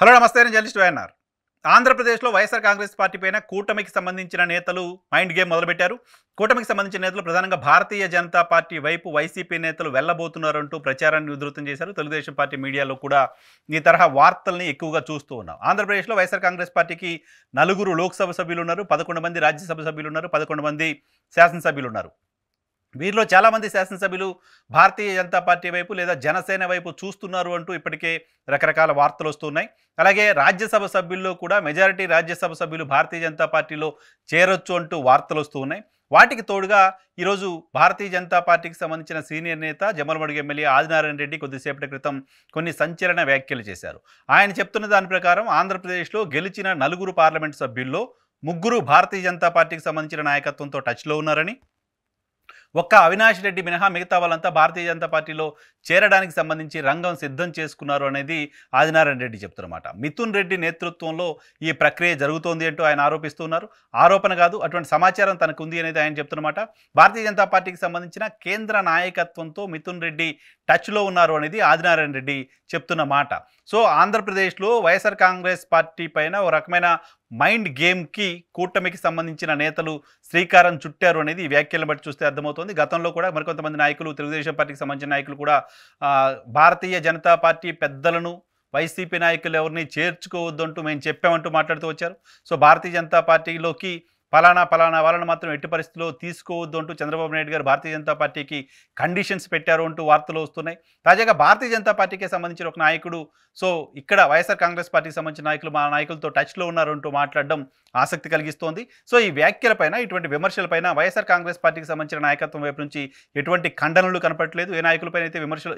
Hello నమస్తే నేను journalist YNR. ఆంధ్రప్రదేశ్లో వైఎస్ఆర్ కాంగ్రెస్ పార్టీ పైన కూటమికి సంబంధించిన నేతలు మైండ్ గేమ్ మొదలుపెట్టారు. కూటమికి సంబంధించిన నేతలు ప్రధానంగా భారతీయ జనతా పార్టీ వైపు వైసీపీ నేతలు వెళ్లబోతున్నారంటూ ప్రచారాన్ని ఉధృతం చేశారు. తెలుగుదేశం పార్టీ మీడియాలో కూడా ఈ తరహా వార్తల్ని ఎక్కువగా చూస్తూ ఉన్నాం. ఆంధ్రప్రదేశ్లో వైఎస్ఆర్ కాంగ్రెస్ పార్టీకి 4 లోక్సభ సభ్యులు ఉన్నారు, 11 మంది రాజ్యసభ సభ్యులు ఉన్నారు, 11 మంది శాసనసభ్యులు ఉన్నారు. వీరిలో చాలామంది శాసనసభ్యులు భారతీయ జనతా పార్టీ వైపు లేదా జనసేన వైపు చూస్తున్నారు అంటూ ఇప్పటికే రకరకాల వార్తలు వస్తున్నాయి. అలాగే రాజ్యసభ సభ్యుల్లో కూడా మెజారిటీ రాజ్యసభ సభ్యులు భారతీయ జనతా పార్టీలో చేరొచ్చు అంటూ వార్తలు వస్తూ ఉన్నాయి. వాటికి తోడుగా ఈరోజు భారతీయ జనతా పార్టీకి సంబంధించిన సీనియర్ నేత జమ్మలమడుగు ఎమ్మెల్యే ఆదినారాయణ రెడ్డి కొద్దిసేపటి క్రితం కొన్ని సంచలన వ్యాఖ్యలు చేశారు. ఆయన చెప్తున్న దాని ప్రకారం ఆంధ్రప్రదేశ్లో గెలిచిన 4 పార్లమెంట్ సభ్యుల్లో 3 భారతీయ జనతా పార్టీకి సంబంధించిన నాయకత్వంతో టచ్లో ఉన్నారని, ఒక్క అవినాష్ రెడ్డి మినహా మిగతా వాళ్ళంతా భారతీయ జనతా పార్టీలో చేరడానికి సంబంధించి రంగం సిద్ధం చేసుకున్నారు అనేది ఆదినారాయణ రెడ్డి చెప్తున్నమాట. మిథున్ రెడ్డి నేతృత్వంలో ఈ ప్రక్రియ జరుగుతోంది అంటూ ఆయన ఆరోపిస్తున్నారు. ఆరోపణ కాదు, అటువంటి సమాచారం తనకు ఉంది అనేది ఆయన చెప్తున్నమాట. భారతీయ జనతా పార్టీకి సంబంధించిన కేంద్ర నాయకత్వంతో మిథున్ రెడ్డి టచ్లో ఉన్నారు అనేది ఆదినారాయణ రెడ్డి చెప్తున్న మాట. సో ఆంధ్రప్రదేశ్లో వైఎస్ఆర్ కాంగ్రెస్ పార్టీ పైన ఒక రకమైన మైండ్ గేమ్కి కూటమికి సంబంధించిన నేతలు శ్రీకారం చుట్టారు అనేది ఈ వ్యాఖ్యలను బట్టి చూస్తే అర్థమవుతుంది. గతంలో కూడా మరికొంతమంది నాయకులు, తెలుగుదేశం పార్టీకి సంబంధించిన నాయకులు కూడా భారతీయ జనతా పార్టీ పెద్దలను వైసీపీ నాయకులు ఎవరిని చేర్చుకోవద్దంటూ మేము చెప్పామంటూ మాట్లాడుతూ వచ్చారు. సో భారతీయ జనతా పార్టీలోకి ఫలానా వాళ్ళని మాత్రం ఎట్టి పరిస్థితుల్లో తీసుకోవద్దు అంటూ చంద్రబాబు నాయుడు గారు భారతీయ జనతా పార్టీకి కండిషన్స్ పెట్టారు అంటూ వార్తలు వస్తున్నాయి. తాజాగా భారతీయ జనతా పార్టీకి సంబంధించిన ఒక నాయకుడు సో ఇక్కడ వైఎస్ఆర్ కాంగ్రెస్ పార్టీకి సంబంధించిన నాయకులు మా నాయకులతో టచ్లో ఉన్నారు అంటూ మాట్లాడడం ఆసక్తి కలిగిస్తోంది. సో ఈ వ్యాఖ్యలపైన, ఇటువంటి విమర్శలపైన వైఎస్ఆర్ కాంగ్రెస్ పార్టీకి సంబంధించిన నాయకత్వం వైపు నుంచి ఎటువంటి ఖండనలు కనపడట్లేదు. ఏ నాయకులపైన అయితే విమర్శలు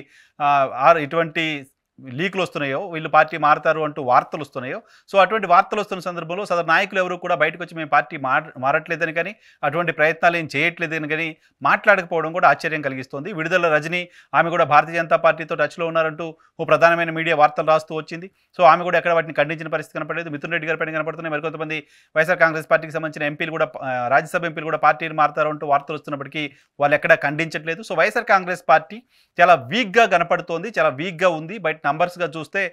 ఎటువంటి లీకులు వస్తున్నాయో, వీళ్ళు పార్టీ మారుతారు అంటూ వార్తలు వస్తున్నాయో, సో అటువంటి వార్తలు వస్తున్న సందర్భంలో సదరు నాయకులు ఎవరు కూడా బయటకు వచ్చి మేము పార్టీ మారట్లేదని కానీ, అటువంటి ప్రయత్నాలు ఏం చేయట్లేదని కానీ మాట్లాడకపోవడం కూడా ఆశ్చర్యం కలిగిస్తుంది. విడుదల రజని ఆమె కూడా భారతీయ జనతా పార్టీతో టచ్లో ఉన్నారంటూ ఓ ప్రధానమైన మీడియా వార్తలు రాస్తూ వచ్చింది. సో ఆమె కూడా ఎక్కడ వాటిని ఖండించిన పరిస్థితి కనపడలేదు. మిథున్ రెడ్డి గారి పైన కనపడుతున్నాయి. మరికొంతమంది వైఎస్ఆర్ కాంగ్రెస్ పార్టీకి సంబంధించిన ఎంపీలు కూడా, రాజ్యసభ ఎంపీలు కూడా పార్టీని మారుతారు అంటూ వార్తలు వస్తున్నప్పటికీ వాళ్ళు ఎక్కడా ఖండించట్లేదు. సో వైఎస్ఆర్ కాంగ్రెస్ పార్టీ చాలా వీక్గా కనపడుతోంది, చాలా వీక్గా ఉంది. బయట నంబర్స్గా చూస్తే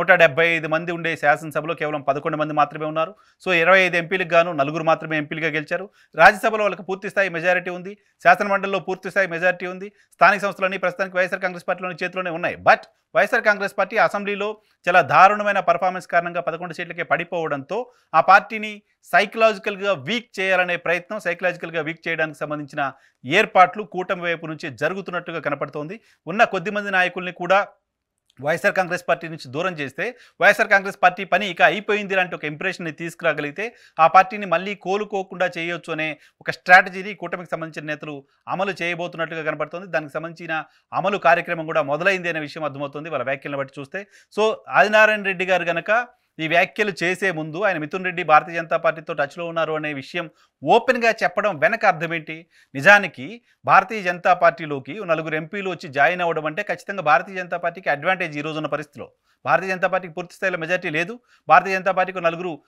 175 మంది ఉండే శాసనసభలో కేవలం 11 మంది మాత్రమే ఉన్నారు. సో 25 ఎంపీలకు గాను 4 మాత్రమే ఎంపీలుగా గెలిచారు. రాజ్యసభలో వాళ్ళకి పూర్తి స్థాయి మెజారిటీ ఉంది, శాసనమండలిలో పూర్తి స్థాయి మెజారిటీ ఉంది. స్థానిక సంస్థలన్నీ ప్రస్తుతానికి వైఎస్ఆర్ కాంగ్రెస్ పార్టీలోని చేతిలోనే ఉన్నాయి. బట్ వైఎస్ఆర్ కాంగ్రెస్ పార్టీ అసెంబ్లీలో చాలా దారుణమైన పర్ఫార్మెన్స్ కారణంగా 11 సీట్లకే పడిపోవడంతో ఆ పార్టీని సైకలాజికల్గా వీక్ చేయాలనే ప్రయత్నం, సైకలాజికల్గా వీక్ చేయడానికి సంబంధించిన ఏర్పాట్లు కూటమి వైపు నుంచి జరుగుతున్నట్టుగా కనపడుతోంది. ఉన్న కొద్దిమంది నాయకుల్ని కూడా వైఎస్ఆర్ కాంగ్రెస్ పార్టీ నుంచి దూరం చేస్తే వైఎస్ఆర్ కాంగ్రెస్ పార్టీ పని ఇక అయిపోయింది లాంటి ఒక ఇంప్రెషన్ని తీసుకురాగలిగితే ఆ పార్టీని మళ్ళీ కోలుకోకుండా చేయొచ్చు అనే ఒక స్ట్రాటజీని కూటమికి సంబంధించిన నేతలు అమలు చేయబోతున్నట్టుగా కనపడుతుంది. దానికి సంబంధించిన అమలు కార్యక్రమం కూడా మొదలైంది అనే విషయం అర్థమవుతుంది వాళ్ళ వ్యాఖ్యలను బట్టి చూస్తే. సో ఆదినారాయణ రెడ్డి గారు కనుక ఈ వ్యాఖ్యలు చేసే ముందు ఆయన మిథున్ రెడ్డి భారతీయ జనతా పార్టీతో టచ్లో ఉన్నారు అనే విషయం ఓపెన్గా చెప్పడం వెనక అర్థం ఏంటి? నిజానికి భారతీయ జనతా పార్టీలోకి 4 ఎంపీలు వచ్చి జాయిన్ అవ్వడం అంటే ఖచ్చితంగా భారతీయ జనతా పార్టీకి అడ్వాంటేజ్ ఈ రోజున్న పరిస్థితిలో. భారతీయ జనతా పార్టీకి పూర్తి స్థాయిలో మెజారిటీ లేదు. భారతీయ జనతా పార్టీకి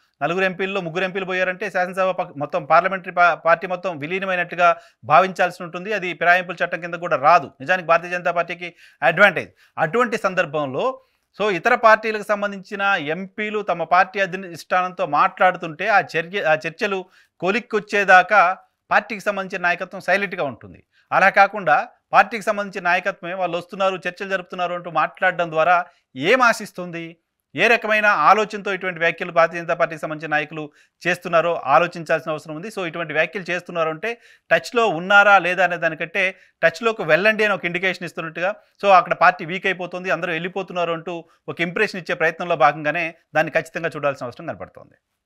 4 ఎంపీల్లో 3 ఎంపీలు పోయారంటే శాసనసభ మొత్తం పార్లమెంటరీ పార్టీ మొత్తం విలీనమైనట్టుగా భావించాల్సి ఉంటుంది. అది ఫిరాయింపుల చట్టం కింద కూడా రాదు. నిజానికి భారతీయ జనతా పార్టీకి అడ్వాంటేజ్. అటువంటి సందర్భంలో సో ఇతర పార్టీలకు సంబంధించిన ఎంపీలు తమ పార్టీ అధిష్టానంతో మాట్లాడుతుంటే ఆ చర్చలు కొలిక్కొచ్చేదాకా పార్టీకి సంబంధించిన నాయకత్వం సైలెంట్గా ఉంటుంది. అలా కాకుండా పార్టీకి సంబంధించిన నాయకత్వమే వాళ్ళు వస్తున్నారు, చర్చలు జరుపుతున్నారు అంటూ మాట్లాడడం ద్వారా ఏం ఆశిస్తుంది? ఏ రకమైన ఆలోచనతో ఇటువంటి వ్యాఖ్యలు భారతీయ జనతా పార్టీకి సంబంధించిన నాయకులు చేస్తున్నారో ఆలోచించాల్సిన అవసరం ఉంది. సో ఇటువంటి వ్యాఖ్యలు చేస్తున్నారు అంటే టచ్లో ఉన్నారా లేదా అనే దానికంటే టచ్లోకి వెళ్ళండి అని ఒక ఇండికేషన్ ఇస్తున్నట్టుగా. సో అక్కడ పార్టీ వీక్ అయిపోతుంది, అందరూ వెళ్ళిపోతున్నారు అంటూ ఒక ఇంప్రెషన్ ఇచ్చే ప్రయత్నంలో భాగంగానే దాన్ని ఖచ్చితంగా చూడాల్సిన అవసరం కనపడుతోంది.